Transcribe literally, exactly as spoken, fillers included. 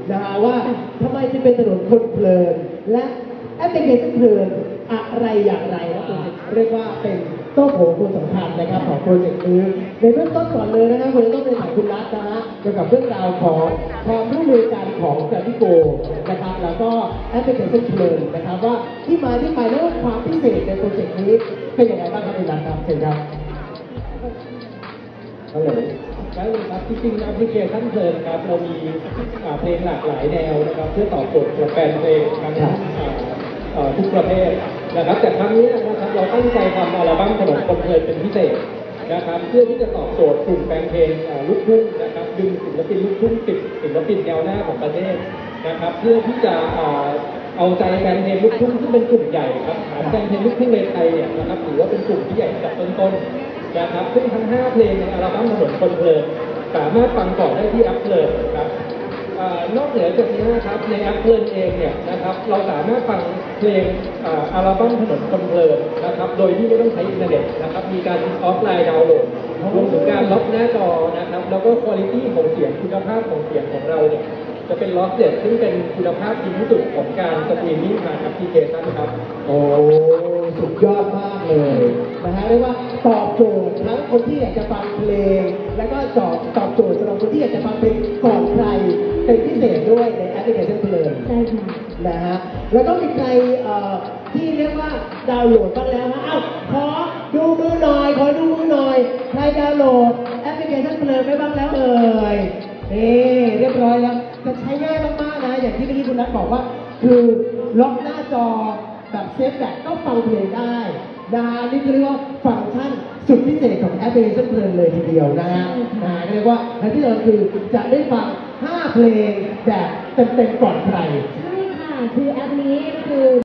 นะฮะว่าทำไมจะเป็นถนนคนเพลินและแอปพลิเคชันเพลินอะไรอย่างไรนะคุณเรียกว่าเป็นโต้โผคนสำคัญนะครับของโปรเจกต์นี้ในเบื้องต้นก่อนเลยนะครับคุณต้องเป็นถามคุณรัตน์นะฮะเกี่ยวกับเรื่องราวของความร่วมมือกันของแกรมมี่โกนะครับแล้วก็แอปพลิเคชันเพลินนะครับว่าที่มาที่ไปและความพิเศษในโปรเจกต์นี้เป็นยังไงบ้างครับคุณรัตน์ครับเชิญครับฮัลโหลได้เลยครับจริงๆแอปพลิเคชันเพลินครับเรามีเพลงหลากหลายแนวนะครับเพื่อตอบโจทย์กับแฟนเพลงทั้งทุกประเภทนะครับแต่ครั้งนี้นะครับเราตั้งใจทำอัลบั้มถนนคนเพลินเป็นพิเศษนะครับเพื่อที่จะตอบโจทย์กลุ่มแฟนเพลงลูกทุ่งนะครับดึงศิลปินลูกทุ่งติดศิลปินแนวหน้าของประเทศนะครับเพื่อที่จะเอาใจแฟนเพลงลูกทุ่งที่เป็นกลุ่มใหญ่ครับฐานแฟนเพลงลูกทุ่งในไทยเนี่ยนะครับถือว่าเป็นกลุ่มที่ใหญ่จากต้นๆนะครับซึ่งทั้งห้าเพลงในอัลบั้มถนนคนเพลินสามารถฟังก่อนได้ที่แอปเพลินครับนอกเหนือจากนี้นะครับในแอปเพลินเองเนี่ยนะครับเราสามารถฟังเพลงอัลบั้มถนนคนเพลินนะครับโดยที่ไม่ต้องใช้อินเทอร์เน็ตนะครับมีการออฟไลน์ดาวน์โหลดรวมถึงการล็อกหน้าจอนะครับแล้วก็คุณภาพของเสียงคุณภาพของเสียงของเราเนี่ยจะเป็น lossless ซึ่งเป็นคุณภาพดีที่สุดของการสตรีมมิ่งผ่านแอปพลิเคชันครับโอ้สุดยอดมากเลยนะฮะเรียกว่าตอบโจทย์ทั้งคนที่อยากจะฟังเพลงแล้วก็ตอบตอบโจทย์สำหรับคนที่อยากจะฟังเพลงก่อนใครเป็นพิเศษด้วยในแอปพลิเคชันเพลินใช่ค่ะนะฮะแล้วก็มีใครที่เรียกว่าดาวน์โหลดบ้างแล้วฮะเอ้าขอดูมือหน่อยขอดูมือหน่อยใครดาวน์โหลดแอปพลิเคชันเพลินไปบ้างแล้วเอ่ยนี่เรียบร้อยแล้วจะใช้ง่ายมากๆนะอย่างที่เมื่อกี้คุณนัทบอกว่าคือล็อกหน้าจอแบบเซฟแบตก็ฟังเพลงได้นะนี่คือเรียกว่าฟังก์ชันสุดพิเศษของแอปพลิเคชันเพลินเลยทีเดียวนะฮะนะเรียกว่าและที่เราคือจะได้ฟังห้าเพลงแบบเต็มๆก่อนใครใช่ค่ะคือแอปนี้คือ